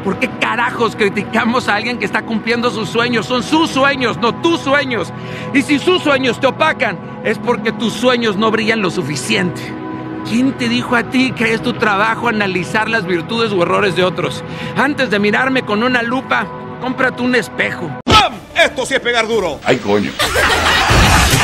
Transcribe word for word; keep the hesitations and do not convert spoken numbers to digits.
¿Por qué carajos criticamos a alguien que está cumpliendo sus sueños? Son sus sueños, no tus sueños. Y si sus sueños te opacan, es porque tus sueños no brillan lo suficiente. ¿Quién te dijo a ti que es tu trabajo analizar las virtudes o errores de otros? Antes de mirarme con una lupa, cómprate un espejo. ¡Pam! Esto sí es pegar duro. ¡Ay, coño!